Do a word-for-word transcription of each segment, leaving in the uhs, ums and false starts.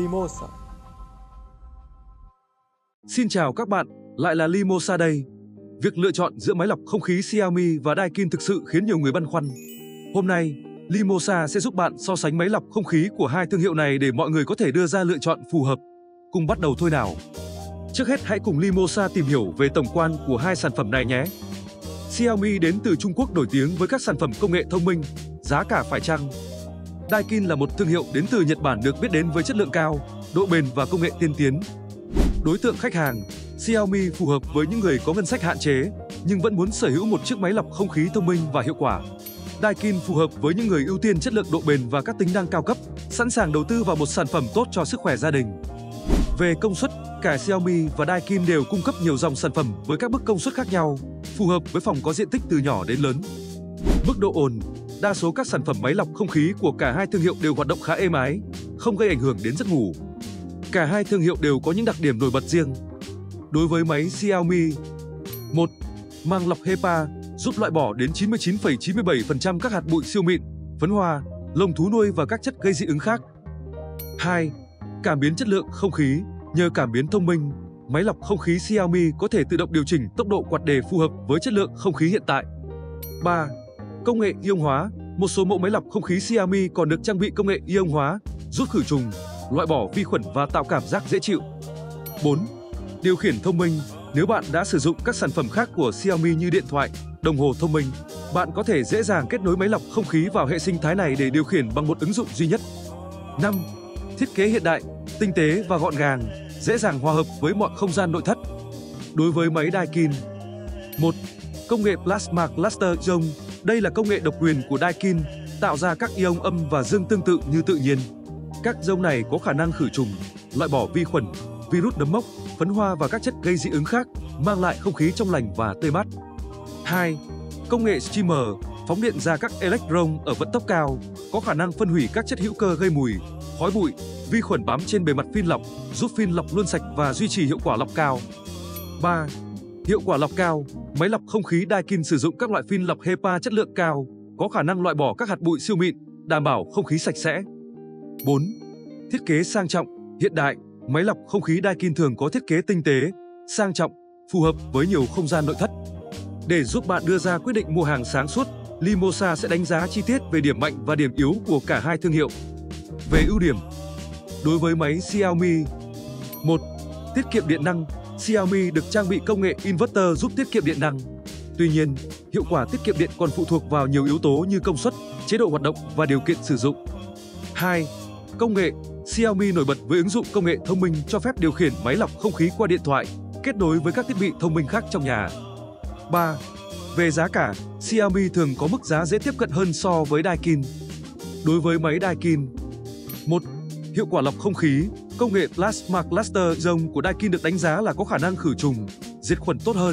Limosa. Xin chào các bạn, lại là Limosa đây. Việc lựa chọn giữa máy lọc không khí Xiaomi và Daikin thực sự khiến nhiều người băn khoăn. Hôm nay, Limosa sẽ giúp bạn so sánh máy lọc không khí của hai thương hiệu này để mọi người có thể đưa ra lựa chọn phù hợp. Cùng bắt đầu thôi nào. Trước hết hãy cùng Limosa tìm hiểu về tổng quan của hai sản phẩm này nhé. Xiaomi đến từ Trung Quốc nổi tiếng với các sản phẩm công nghệ thông minh, giá cả phải chăng. Daikin là một thương hiệu đến từ Nhật Bản được biết đến với chất lượng cao, độ bền và công nghệ tiên tiến. Đối tượng khách hàng, Xiaomi phù hợp với những người có ngân sách hạn chế nhưng vẫn muốn sở hữu một chiếc máy lọc không khí thông minh và hiệu quả. Daikin phù hợp với những người ưu tiên chất lượng, độ bền và các tính năng cao cấp, sẵn sàng đầu tư vào một sản phẩm tốt cho sức khỏe gia đình. Về công suất, cả Xiaomi và Daikin đều cung cấp nhiều dòng sản phẩm với các mức công suất khác nhau, phù hợp với phòng có diện tích từ nhỏ đến lớn. Mức độ ồn, đa số các sản phẩm máy lọc không khí của cả hai thương hiệu đều hoạt động khá êm ái, không gây ảnh hưởng đến giấc ngủ. Cả hai thương hiệu đều có những đặc điểm nổi bật riêng. Đối với máy Xiaomi, một. Màng lọc HEPA giúp loại bỏ đến chín mươi chín phẩy chín mươi bảy phần trăm các hạt bụi siêu mịn, phấn hoa, lông thú nuôi và các chất gây dị ứng khác. hai. Cảm biến chất lượng không khí. Nhờ cảm biến thông minh, máy lọc không khí Xiaomi có thể tự động điều chỉnh tốc độ quạt để phù hợp với chất lượng không khí hiện tại. ba. Công nghệ ion hóa. Một số mẫu máy lọc không khí Xiaomi còn được trang bị công nghệ ion hóa, giúp khử trùng, loại bỏ vi khuẩn và tạo cảm giác dễ chịu. bốn. Điều khiển thông minh. Nếu bạn đã sử dụng các sản phẩm khác của Xiaomi như điện thoại, đồng hồ thông minh, bạn có thể dễ dàng kết nối máy lọc không khí vào hệ sinh thái này để điều khiển bằng một ứng dụng duy nhất. năm. Thiết kế hiện đại, tinh tế và gọn gàng, dễ dàng hòa hợp với mọi không gian nội thất. Đối với máy Daikin, một. Công nghệ Plasma Cluster Ion. Đây là công nghệ độc quyền của Daikin, tạo ra các ion âm và dương tương tự như tự nhiên. Các ion này có khả năng khử trùng, loại bỏ vi khuẩn, virus nấm mốc, phấn hoa và các chất gây dị ứng khác, mang lại không khí trong lành và tươi mát. hai. Công nghệ Streamer, phóng điện ra các electron ở vận tốc cao, có khả năng phân hủy các chất hữu cơ gây mùi, khói bụi, vi khuẩn bám trên bề mặt phin lọc, giúp phin lọc luôn sạch và duy trì hiệu quả lọc cao. ba. Hiệu quả lọc cao. Máy lọc không khí Daikin sử dụng các loại phin lọc HEPA chất lượng cao, có khả năng loại bỏ các hạt bụi siêu mịn, đảm bảo không khí sạch sẽ. bốn. Thiết kế sang trọng, hiện đại. Máy lọc không khí Daikin thường có thiết kế tinh tế, sang trọng, phù hợp với nhiều không gian nội thất. Để giúp bạn đưa ra quyết định mua hàng sáng suốt, Limosa sẽ đánh giá chi tiết về điểm mạnh và điểm yếu của cả hai thương hiệu. Về ưu điểm, đối với máy Xiaomi, một. Tiết kiệm điện năng. Xiaomi được trang bị công nghệ inverter giúp tiết kiệm điện năng. Tuy nhiên, hiệu quả tiết kiệm điện còn phụ thuộc vào nhiều yếu tố như công suất, chế độ hoạt động và điều kiện sử dụng. hai. Công nghệ. Xiaomi nổi bật với ứng dụng công nghệ thông minh cho phép điều khiển máy lọc không khí qua điện thoại, kết nối với các thiết bị thông minh khác trong nhà. ba. Về giá cả, Xiaomi thường có mức giá dễ tiếp cận hơn so với Daikin. Đối với máy Daikin, một. Hiệu quả lọc không khí. Công nghệ Plasma Cluster Ion của Daikin được đánh giá là có khả năng khử trùng, diệt khuẩn tốt hơn.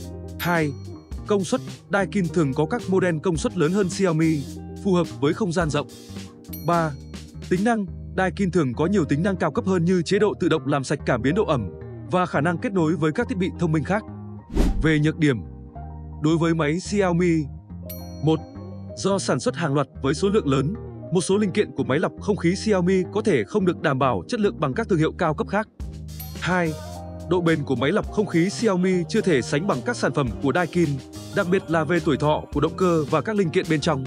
hai. Công suất. Daikin thường có các model công suất lớn hơn Xiaomi, phù hợp với không gian rộng. ba. Tính năng. Daikin thường có nhiều tính năng cao cấp hơn như chế độ tự động làm sạch cảm biến độ ẩm và khả năng kết nối với các thiết bị thông minh khác. Về nhược điểm, đối với máy Xiaomi, một. Do sản xuất hàng loạt với số lượng lớn, một số linh kiện của máy lọc không khí Xiaomi có thể không được đảm bảo chất lượng bằng các thương hiệu cao cấp khác. hai. Độ bền của máy lọc không khí Xiaomi chưa thể sánh bằng các sản phẩm của Daikin, đặc biệt là về tuổi thọ của động cơ và các linh kiện bên trong.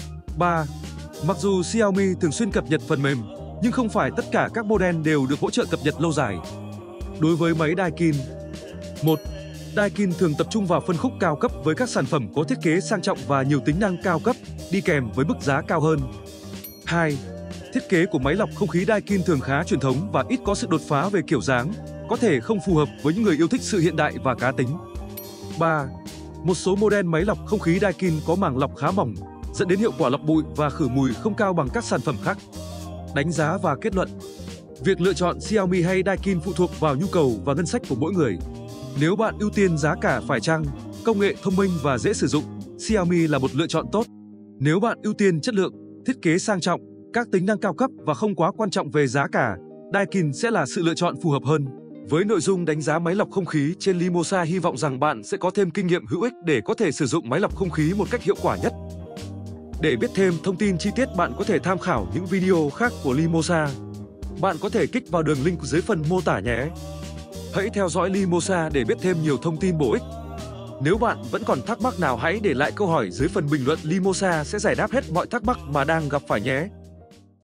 ba. Mặc dù Xiaomi thường xuyên cập nhật phần mềm, nhưng không phải tất cả các model đều được hỗ trợ cập nhật lâu dài. Đối với máy Daikin, một. Daikin thường tập trung vào phân khúc cao cấp với các sản phẩm có thiết kế sang trọng và nhiều tính năng cao cấp, đi kèm với mức giá cao hơn. hai. Thiết kế của máy lọc không khí Daikin thường khá truyền thống và ít có sự đột phá về kiểu dáng, có thể không phù hợp với những người yêu thích sự hiện đại và cá tính. ba. Một số model máy lọc không khí Daikin có màng lọc khá mỏng, dẫn đến hiệu quả lọc bụi và khử mùi không cao bằng các sản phẩm khác. Đánh giá và kết luận. Việc lựa chọn Xiaomi hay Daikin phụ thuộc vào nhu cầu và ngân sách của mỗi người. Nếu bạn ưu tiên giá cả phải chăng, công nghệ thông minh và dễ sử dụng, Xiaomi là một lựa chọn tốt. Nếu bạn ưu tiên chất lượng, thiết kế sang trọng, các tính năng cao cấp và không quá quan trọng về giá cả, Daikin sẽ là sự lựa chọn phù hợp hơn. Với nội dung đánh giá máy lọc không khí trên Limosa, hy vọng rằng bạn sẽ có thêm kinh nghiệm hữu ích để có thể sử dụng máy lọc không khí một cách hiệu quả nhất. Để biết thêm thông tin chi tiết, bạn có thể tham khảo những video khác của Limosa. Bạn có thể kích vào đường link dưới phần mô tả nhé. Hãy theo dõi Limosa để biết thêm nhiều thông tin bổ ích. Nếu bạn vẫn còn thắc mắc nào hãy để lại câu hỏi dưới phần bình luận, Limosa sẽ giải đáp hết mọi thắc mắc mà đang gặp phải nhé.